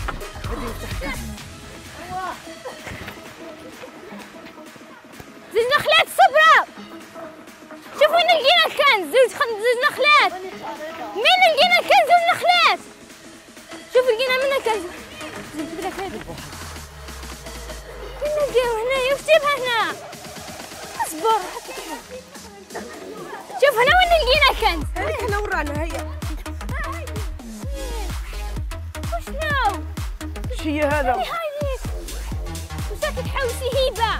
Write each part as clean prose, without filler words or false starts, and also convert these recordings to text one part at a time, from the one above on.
زوج نخلات صبرا. شوفوا وين لقينا الكنز. زوج نخلات. مين لقينا الكنز؟ زوج نخلات. شوفوا لقينا منها كنز. وين لقيوه؟ هنا يكتبها هنا. اصبر. شوف هنا وين لقينا الكنز. هنا ورانا هيا. وشنو؟ ايش هي هذا؟ هاي وشك تحوسي هيبه.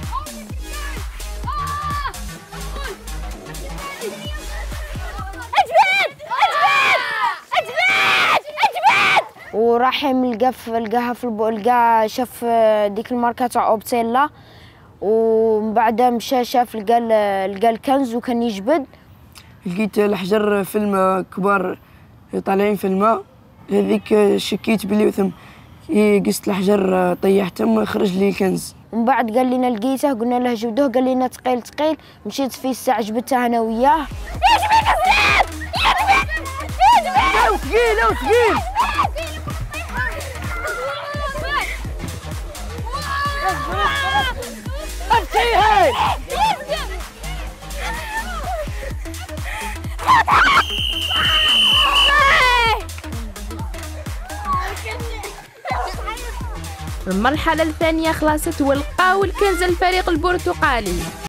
وراح لقاها لقى شاف ديك الماركه تاع اوبتيلا، ومن بعدها مشى شاف لقى الكنز وكان يجبد. لقيت الحجر في الماء كبار طالعين في الماء، هذيك شكيت بلي ثم قست الحجر طيحتهم خرج لي الكنز. ومن بعد قال لنا لقيته، قلنا له جبدوه، قال لنا ثقيل ثقيل. مشيت فيه الساعه جبدته انا وياه. يجبد الزلاب يجبد ثقيل ثقيل. هاي المرحلة الثانية خلصت ولقاو الكنز الفريق البرتقالي.